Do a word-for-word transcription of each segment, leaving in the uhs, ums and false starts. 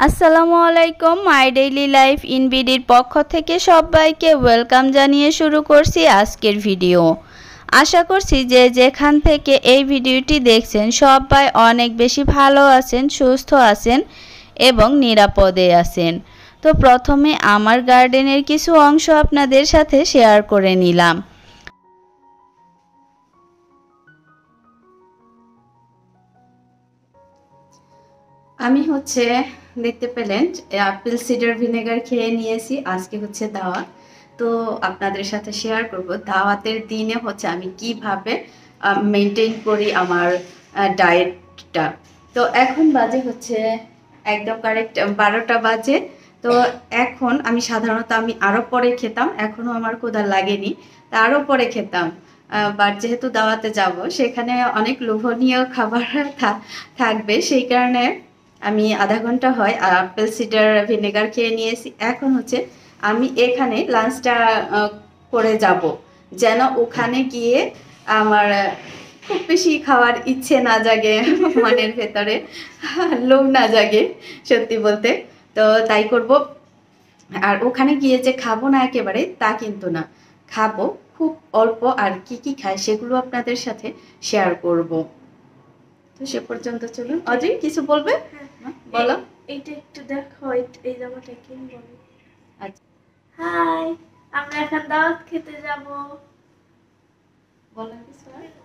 আসসালামু আলাইকুম my daily life in বিডির পক্ষ থেকে সবাইকে ওয়েলকাম জানিয়ে শুরু করছি আজকের ভিডিও। আশা করছি যে যেখান থেকে এই ভিডিওটি দেখছেন সবাই অনেক বেশি ভালো আছেন, সুস্থ আছেন এবং নিরাপদে আছেন। তো প্রথমে আমার গার্ডেনের কিছু অংশ আপনাদের সাথে শেয়ার করে নিলাম। আমি হচ্ছে দেখতে পেলেন অ্যাপেল সিডার ভিনেগার খেয়ে নিয়েছি। আজকে হচ্ছে দাওয়াত, তো আপনাদের সাথে শেয়ার করব দাওয়াতের দিনে হচ্ছে আমি কিভাবে মেনটেন করি আমার ডায়েটটা। তো এখন বাজে হচ্ছে একদম কারেক্ট বারোটা বাজে। তো এখন আমি সাধারণত আমি আরও পরে খেতাম, এখনও আমার ক্ষুধা লাগেনি, তা আরও পরে খেতাম। বাট যেহেতু দাওয়াতে যাব সেখানে অনেক লোভনীয় খাবার থাকবে, সেই কারণে আমি আধা ঘন্টা হয় অ্যাপেল সিডার ভিনেগার খেয়ে নিয়েছি। এখন হচ্ছে আমি এখানে লাঞ্চটা করে যাব, যেন ওখানে গিয়ে আমার খুব বেশি খাওয়ার ইচ্ছে না জাগে, মনের ভেতরে লোভ না জাগে সত্যি বলতে। তো তাই করব। আর ওখানে গিয়ে যে খাবো না একেবারে তা কিন্তু না, খাবো খুব অল্প, আর কি কি খাই সেগুলো আপনাদের সাথে শেয়ার করব। তো সে পর্যন্ত চলুন। অজয় কিছু বলবে? বলো। এইটা একটু দেখো, এই জামাটা কিনবো। আচ্ছা, হাই, আমরা এখন দাওয়াত খেতে যাব। বলো কিছু।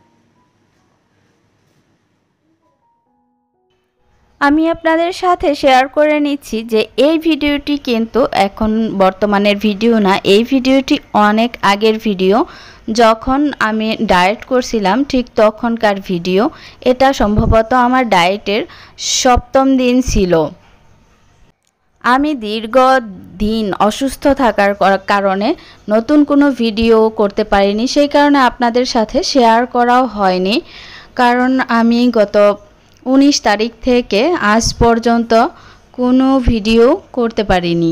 আমি আপনাদের সাথে শেয়ার করে নিচ্ছি যে এই ভিডিওটি কিন্তু এখন বর্তমানের ভিডিও না, এই ভিডিওটি অনেক আগের ভিডিও। যখন আমি ডায়েট করছিলাম ঠিক তখনকার ভিডিও। এটা সম্ভবত আমার ডায়েটের সপ্তম দিন ছিল। আমি দীর্ঘ দিন অসুস্থ থাকার কারণে নতুন কোনো ভিডিও করতে পারিনি, সেই কারণে আপনাদের সাথে শেয়ার করাও হয়নি। কারণ আমি গত উনিশ তারিখ থেকে আজ পর্যন্ত কোনো ভিডিও করতে পারিনি।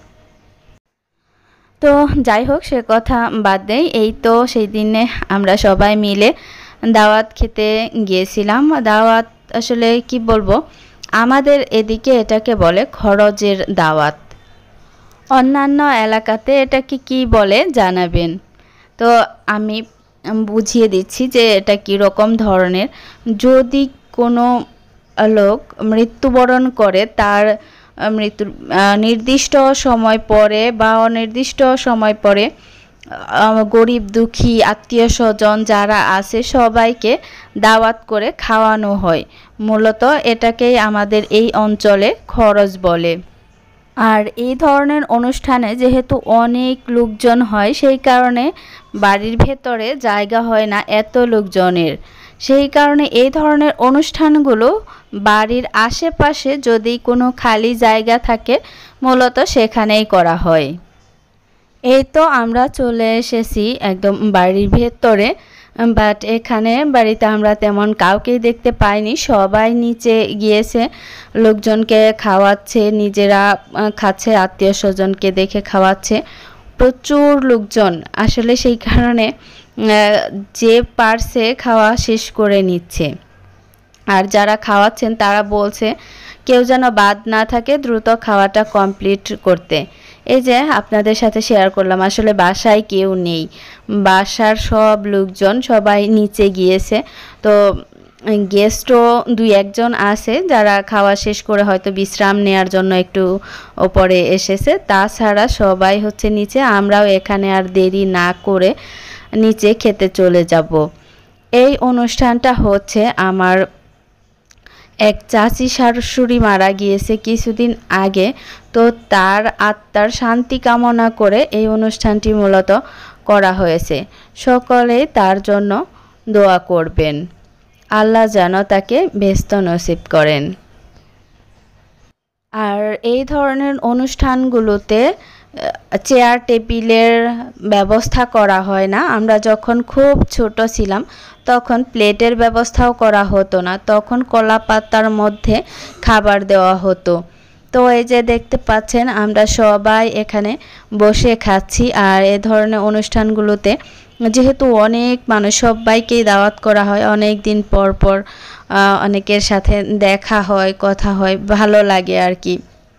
তো যাই হোক, সে কথা বাদ দেই। এই তো সেই দিনে আমরা সবাই মিলে দাওয়াত খেতে গিয়েছিলাম। দাওয়াত আসলে কি বলবো, আমাদের এদিকে এটাকে বলে খরচের দাওয়াত, অন্যান্য এলাকাতে এটাকে কি বলে জানাবেন। তো আমি বুঝিয়ে দিচ্ছি যে এটা কী রকম ধরনের। যদি কোনো লোক মৃত্যুবরণ করে, তার মৃত্যুর নির্দিষ্ট সময় পরে বা অনির্দিষ্ট সময় পরে গরিব দুঃখী আত্মীয় স্বজন যারা আছে সবাইকে দাওয়াত করে খাওয়ানো হয়। মূলত এটাকেই আমাদের এই অঞ্চলে খরচ বলে। আর এই ধরনের অনুষ্ঠানে যেহেতু অনেক লোকজন হয়, সেই কারণে বাড়ির ভেতরে জায়গা হয় না এত লোকজনের। সেই কারণে এই ধরনের অনুষ্ঠানগুলো বাড়ির আশেপাশে যদি কোনো খালি জায়গা থাকে মূলত সেখানেই করা হয়। এই তো আমরা চলে এসেছি একদম বাড়ির ভেতরে, বাট এখানে বাড়িতে আমরা তেমন কাউকেই দেখতে পাইনি। সবাই নিচে গিয়েছে, লোকজনকে খাওয়াচ্ছে, নিজেরা খাচ্ছে, আত্মীয় স্বজনকে দেখে খাওয়াচ্ছে। প্রচুর লোকজন আসলে, সেই কারণে যে পারছে খাওয়া শেষ করে নিচ্ছে। আর যারা খাওয়াচ্ছেন তারা বলছে কেউ যেন বাদ না থাকে, দ্রুত খাওয়াটা কমপ্লিট করতে। এই যে আপনাদের সাথে শেয়ার করলাম, আসলে বাসায় কেউ নেই, বাসার সব লোকজন সবাই নিচে গিয়েছে। তো গেস্টও দুই একজন আছে যারা খাওয়া শেষ করে হয়তো বিশ্রাম নেওয়ার জন্য একটু ওপরে এসেছে, তাছাড়া সবাই হচ্ছে নিচে। আমরাও এখানে আর দেরি না করে নিচে খেতে চলে যাব। এই অনুষ্ঠানটা হচ্ছে আমার এক চাচি শাশুড়ি মারা গিয়েছে কিছুদিন আগে, তো তার আত্মার শান্তি কামনা করে এই অনুষ্ঠানটি মূলত করা হয়েছে। সকলে তার জন্য দোয়া করবেন, আল্লাহ যেন তাকে বেহেশত নসিব করেন। আর এই ধরনের অনুষ্ঠানগুলোতে চেয়ার টেবিলের ব্যবস্থা করা হয় না। আমরা যখন খুব ছোট ছিলাম তখন প্লেটের ব্যবস্থাও করা হতো না, তখন কলা পাতার মধ্যে খাবার দেওয়া হতো। তো এই যে দেখতে পাচ্ছেন আমরা সবাই এখানে বসে খাচ্ছি। আর এ ধরনের অনুষ্ঠানগুলোতে যেহেতু অনেক মানুষ, সবাইকেই দাওয়াত করা হয়, অনেক দিন পর পর অনেকের সাথে দেখা হয়, কথা হয়, ভালো লাগে আর কি।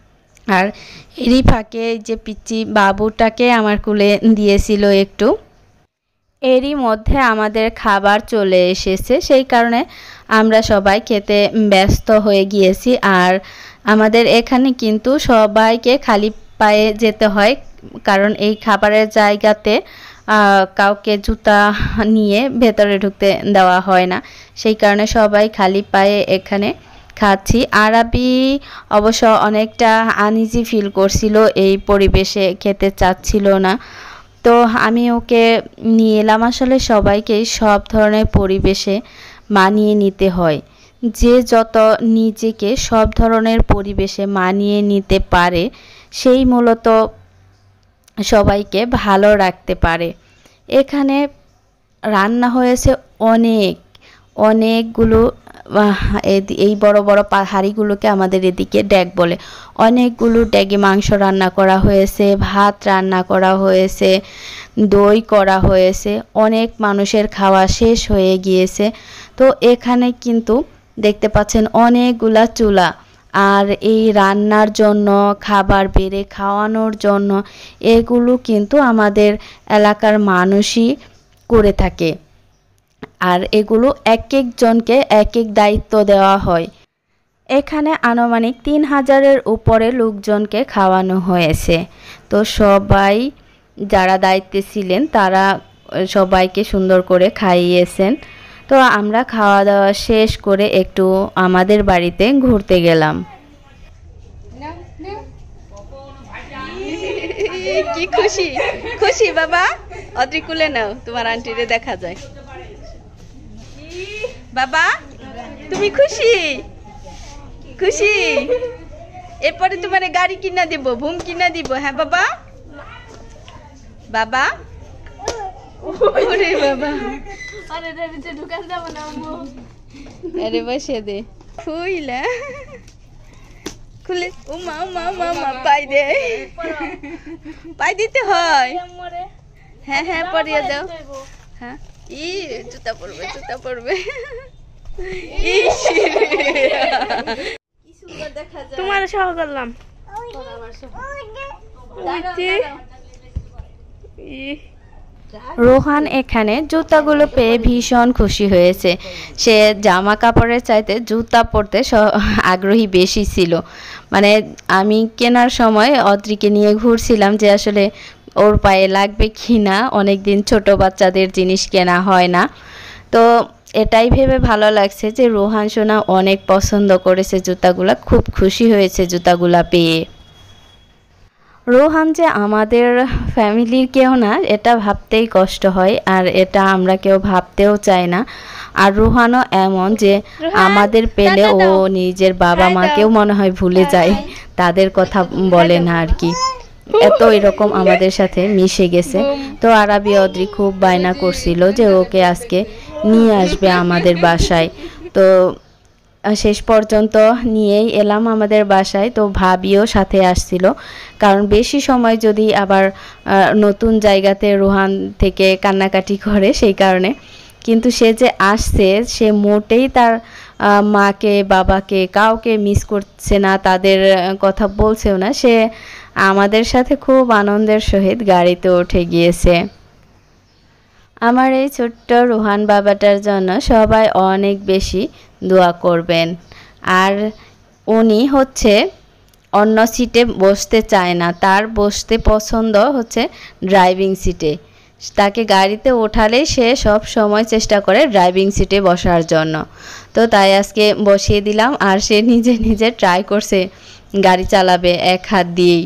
আর এরই ফাঁকে যে পিচ্চি বাবুটাকে আমার কোলে দিয়েছিল একটু। এরই মধ্যে আমাদের খাবার চলে এসেছে, সেই কারণে আমরা সবাই খেতে ব্যস্ত হয়ে গিয়েছি। আর আমাদের এখানে কিন্তু সবাইকে খালি পায়ে যেতে হয়, কারণ এই খাবারের জায়গাতে কাউকে জুতা নিয়ে ভেতরে ঢুকতে দেওয়া হয় না, সেই কারণে সবাই খালি পায়ে এখানে খাচ্ছি। আরাবি অবশ্য অনেকটা আনইজি ফিল করছিল, এই পরিবেশে খেতে চাচ্ছিল না। তো আমি ওকে নিয়ে এলাম। আসলে সবাইকেই সব ধরনের পরিবেশে মানিয়ে নিতে হয়। যে যত নিজেকে সব ধরনের পরিবেশে মানিয়ে নিতে পারে সেই মূলত সবাইকে ভালো রাখতে পারে। এখানে রান্না হয়েছে অনেক অনেকগুলো, এই বড় বড় হাঁড়িগুলোকে আমাদের এদিকে ড্যাগ বলে। অনেকগুলো ড্যাগে মাংস রান্না করা হয়েছে, ভাত রান্না করা হয়েছে, দই করা হয়েছে। অনেক মানুষের খাওয়া শেষ হয়ে গিয়েছে। তো এখানে কিন্তু দেখতে পাচ্ছেন অনেকগুলা চুলা, আর এই রান্নার জন্য, খাবার বেড়ে খাওয়ানোর জন্য এগুলো কিন্তু আমাদের এলাকার মানুষই করে থাকে। আর এগুলো এক একজনকে এক এক দায়িত্ব দেওয়া হয়। এখানে আনুমানিক তিন হাজারের উপরে লোকজনকে খাওয়ানো হয়েছে। তো সবাই যারা দায়িত্বে ছিলেন তারা সবাইকে সুন্দর করে খাইয়েছেন। তো আমরা খাওয়া দাওয়া শেষ করে একটু আমাদের বাড়িতে ঘুরতে গেলাম। কি খুশি খুশি বাবা, অদ্রি কুলে নাও, তোমার আন্টিরে দেখা যায়। বাবা তুমি খুশি খুশি? এরপরে তোমার গাড়ি কিনা দিব, ভুম কিনা দিব। হ্যাঁ বাবা, বাবা ওরে বাবা, আরে বসে দে খুইলা খুলে। উমা উমা উমা উমা, পাই দে, পাই দিতে হয়। হ্যাঁ হ্যাঁ পরিয়ে দাও। হ্যাঁ ই জুতা পরবে, জুতা পরবে। তোমার সহ করলাম। রোহান এখানে জুতাগুলো পেয়ে ভীষণ খুশি হয়েছে। সে জামা কাপড়ের চাইতে জুতা পরতে আগ্রহী বেশি ছিল। মানে আমি কেনার সময় অদ্রিকে নিয়ে ঘুরছিলাম যে আসলে ওর পায়ে লাগবে কি না, অনেকদিন ছোট বাচ্চাদের জিনিস কেনা হয় না। তো এটাই ভেবে ভালো লাগছে যে রোহান সোনা অনেক পছন্দ করেছে জুতাগুলা, খুব খুশি হয়েছে জুতাগুলা পেয়ে। রোহান যে আমাদের ফ্যামিলির কেউ না, এটা ভাবতেই কষ্ট হয়, আর এটা আমরা কেউ ভাবতেও চাই না। আর রোহানও এমন যে আমাদের পেলে ও নিজের বাবা মাকেও মনে হয় ভুলে যায়, তাদের কথা বলে না আর কি, এত এরকম আমাদের সাথে মিশে গেছে। তো আরাবি অদ্রি খুব বায়না করছিল যে ওকে আজকে নিয়ে আসবে আমাদের বাসায়। তো শেষ পর্যন্ত নিয়েই এলাম আমাদের বাসায়। তো ভাবিও সাথে আসছিল, কারণ বেশি সময় যদি আবার নতুন জায়গাতে রোহান থেকে কান্নাকাটি করে সেই কারণে। কিন্তু সে যে আসছে সে মোটেই তার মাকে বাবাকে কাউকে মিস করছে না, তাদের কথা বলছেও না। সে আমাদের সাথে খুব আনন্দের সহিত গাড়িতে উঠে গিয়েছে। আমার এই ছোট্ট রোহান বাবাটার জন্য সবাই অনেক বেশি দোয়া করবেন। আর উনি হচ্ছে অন্য সিটে বসতে চায় না, তার বসতে পছন্দ হচ্ছে ড্রাইভিং সিটে। তাকে গাড়িতে ওঠালেই সে সব সময় চেষ্টা করে ড্রাইভিং সিটে বসার জন্য। তো তাই আজকে বসিয়ে দিলাম, আর সে নিজে নিজে ট্রাই করছে গাড়ি চালাবে এক হাত দিয়েই।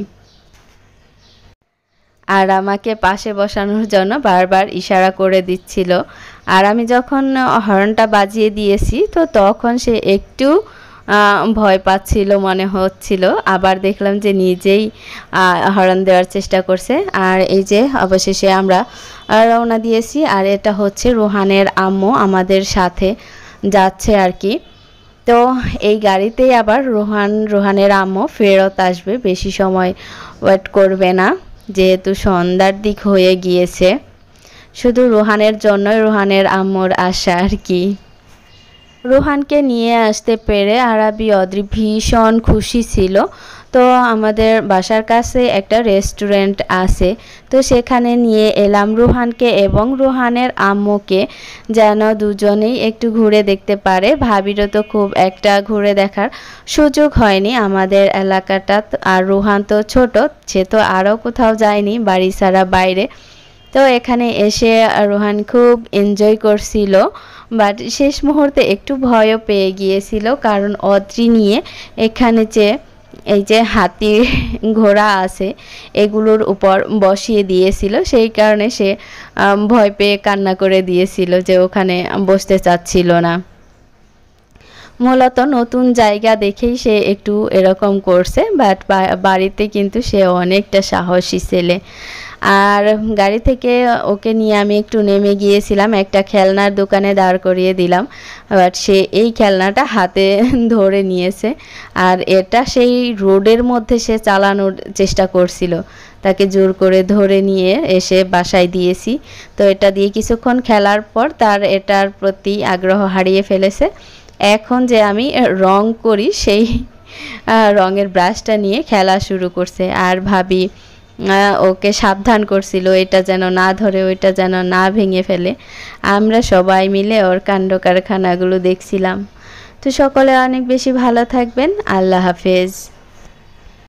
আর আমাকে পাশে বসানোর জন্য বারবার ইশারা করে দিচ্ছিল। আর আমি যখন হর্নটা বাজিয়ে দিয়েছি তো তখন সে একটু ভয় পাচ্ছিল মনে হচ্ছিল, আবার দেখলাম যে নিজেই হর্ন দেওয়ার চেষ্টা করছে। আর এই যে অবশেষে আমরা রওনা দিয়েছি। আর এটা হচ্ছে রোহানের আম্মু আমাদের সাথে যাচ্ছে আর কি। তো এই গাড়িতেই আবার রোহান রোহানের আম্মু ফেরত আসবে, বেশি সময় ওয়েট করবে না, যেহেতু সন্ধ্যার দিক হয়ে গিয়েছে। শুধু রোহানের জন্যই রোহানের আম্মুর আশা আর কি। রোহানকে নিয়ে আসতে পেরে আরাবি অদ্রি ভীষণ খুশি ছিল। তো আমাদের বাসার কাছে একটা রেস্টুরেন্ট আছে, তো সেখানে নিয়ে এলাম রুহানকে এবং রুহানের আম্মুকে, যেন দুজনেই একটু ঘুরে দেখতে পারে। ভাবিরও তো খুব একটা ঘুরে দেখার সুযোগ হয়নি আমাদের এলাকাটা, আর রুহান তো ছোট, সে তো আরও কোথাও যায়নি বাড়ি ছাড়া বাইরে। তো এখানে এসে রোহান খুব এনজয় করছিল, বাট শেষ মুহূর্তে একটু ভয়ও পেয়ে গিয়েছিল, কারণ অদ্রি নিয়ে এখানে যে এই যে হাতি ঘোড়া আছে এগুলোর উপর বসিয়ে দিয়েছিল, সেই কারণে সে ভয় পেয়ে কান্না করে দিয়েছিল যে ওখানে বসতে চাচ্ছিল না। মূলত নতুন জায়গা দেখেই সে একটু এরকম করছে, বাট বাড়িতে কিন্তু সে অনেকটা সাহসী ছেলে। আর গাড়ি থেকে ওকে নিয়ে আমি একটু নেমে গিয়েছিলাম, একটা খেলনার দোকানে দাঁড় করিয়ে দিলাম, বাট সে এই খেলনাটা হাতে ধরে নিয়েছে, আর এটা সেই রোডের মধ্যে সে চালানোর চেষ্টা করছিল। তাকে জোর করে ধরে নিয়ে এসে বাসায় দিয়েছি। তো এটা দিয়ে কিছুক্ষণ খেলার পর তার এটার প্রতি আগ্রহ হারিয়ে ফেলেছে। এখন যে আমি রং করি সেই রঙের ব্রাশটা নিয়ে খেলা শুরু করছে, আর ভাবি ওকে সাবধান করছিল এটা যেন না ধরে, ওইটা যেন না ভেঙে ফেলে। আমরা সবাই মিলে ওর কাণ্ড কারখানাগুলো দেখছিলাম। তো সকলে অনেক বেশি ভালো থাকবেন। আল্লাহ হাফেজ।